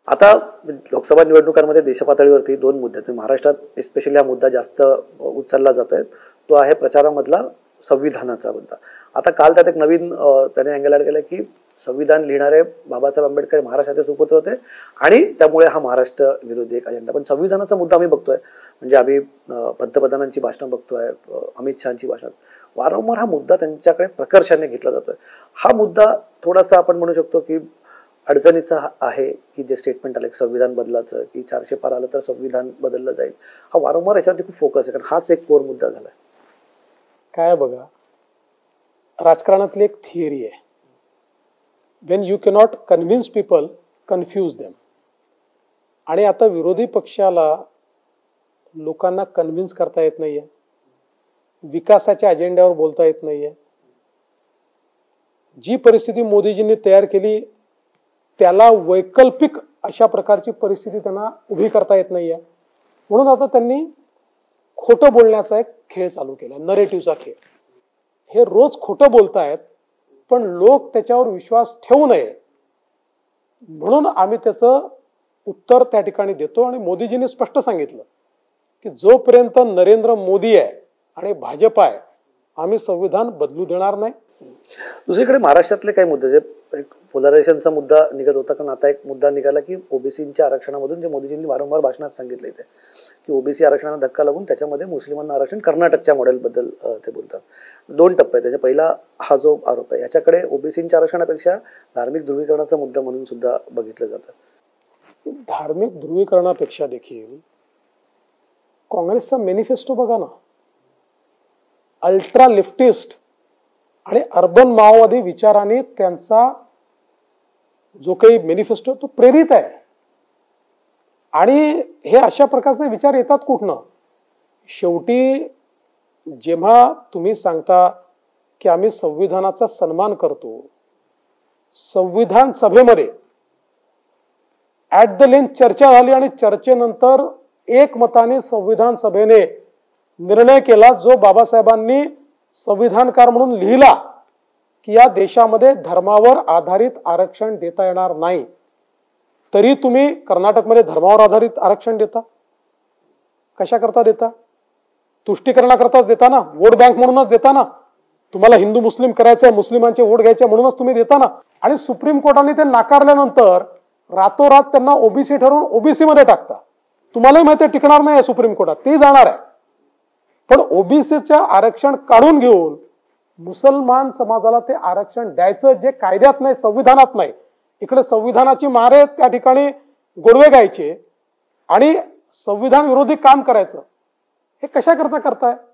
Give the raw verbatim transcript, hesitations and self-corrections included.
आता लोकसभा निवडणुकांमध्ये देशपातळीवरती दोन मुद्दे आहेत. महाराष्ट्रात स्पेशली हा मुद्दा जास्त उचलला जातोय, तो आहे प्रचारामधला संविधानाचा मुद्दा. आता काल त्यात एक नवीन त्याने अँगल ॲड केला की संविधान लिहिणारे बाबासाहेब आंबेडकर महाराष्ट्राचे सुपुत्र होते आणि त्यामुळे हा महाराष्ट्र विरोधी एक अजेंडा. पण संविधानाचा मुद्दा आम्ही बघतोय, म्हणजे आम्ही पंतप्रधानांची भाषणं बघतोय, अमित शहाची भाषण, वारंवार हा मुद्दा त्यांच्याकडे प्रकर्षाने घेतला जातोय. हा मुद्दा थोडासा आपण म्हणू शकतो की अडचणीचा आहे की जे स्टेटमेंट आलं संविधान बदलाचं, की चारशे पार आलं तर संविधान बदललं जाईल, हा वारंवार याच्यावरती खूप फोकस आहे, कारण हाच एक कोर मुद्दा झालाय. काय बघा, राजकारणातली एक थिअरी आहे, when you cannot convince people confuse them. आणि आता विरोधी पक्षाला लोकांना कन्व्हिन्स करता येत नाहीये, विकासाच्या अजेंड्यावर बोलता येत नाहीये. जी परिस्थिती मोदीजींनी तयार केली त्याला वैकल्पिक अशा प्रकारची परिस्थिती त्यांना उभी करता येत नाहीये. म्हणून आता त्यांनी खोटं बोलण्याचा एक खेळ चालू केला, नरेटिव्हचा खेळ. हे रोज खोटं बोलतायत, पण लोक त्याच्यावर विश्वास ठेवू नये म्हणून आम्ही त्याचं उत्तर त्या ठिकाणी देतो. आणि मोदीजींनी स्पष्ट सांगितलं की जोपर्यंत नरेंद्र मोदी आहे आणि भाजप आहे, आम्ही संविधान बदलू देणार नाही. दुसरीकडे महाराष्ट्रातले काही मुद्दे, जे एक पोलरायझेशनचा मुद्दा निघत होता, कारण आता एक मुद्दा निघाला की ओबीसीच्या आरक्षणामधून, जे मोदीजींनी वारंवार भाषणात सांगितलं इथे की ओबीसी आरक्षणाला धक्का लागून त्याच्यामध्ये मुस्लिमांना आरक्षण, कर्नाटकच्या मॉडेलबद्दल ते बोलतात. दोन टप्पे आहेत त्याच्या. पहिला हा जो आरोप आहे याच्याकडे ओबीसीच्या आरक्षणापेक्षा धार्मिक ध्रुवीकरणाचा मुद्दा म्हणून सुद्धा बघितलं जातं. धार्मिक ध्रुवीकरणापेक्षा देखील काँग्रेसचा मॅनिफेस्टो बघा ना, अल्ट्रा लेफ्टिस्ट आणि अर्बन माओवादी विचाराने त्यांचा जो काही मॅनिफेस्टो तो प्रेरित आहे. आणि हे अशा प्रकारचे विचार येतात कुठनं? शेवटी जेव्हा तुम्ही सांगता की आम्ही संविधानाचा सन्मान करतो, संविधान सभेमध्ये ऍट द लेंथ चर्चा झाली आणि चर्चेनंतर एकमताने संविधान सभेने निर्णय केला, जो बाबासाहेबांनी संविधानकार म्हणून लिहिला, की या देशामध्ये धर्मावर आधारित आरक्षण देता येणार नाही. तरी तुम्ही कर्नाटकमध्ये धर्मावर आधारित आरक्षण देता. कशा करता देता? तुष्टीकरणाकरताच देता ना, वोट बँक म्हणूनच देता ना. तुम्हाला हिंदू मुस्लिम करायचंय, मुस्लिमांचे वोट घ्यायचे म्हणूनच तुम्ही देता ना. आणि सुप्रीम कोर्टाने ते नाकारल्यानंतर रातोरात त्यांना ओबीसी ठरवून ओबीसी मध्ये टाकता. तुम्हालाही माहिती टिकणार नाही सुप्रीम कोर्टात, ते जाणार आहे. पण ओबीसीचं आरक्षण काढून घेऊन मुसलमान समाजाला ते आरक्षण द्यायचं, जे कायद्यात नाही, संविधानात नाही. इकडे संविधानाची मारे त्या ठिकाणी गोडवे गायचे आणि संविधान विरोधी काम करायचं. हे कशा करता करताय?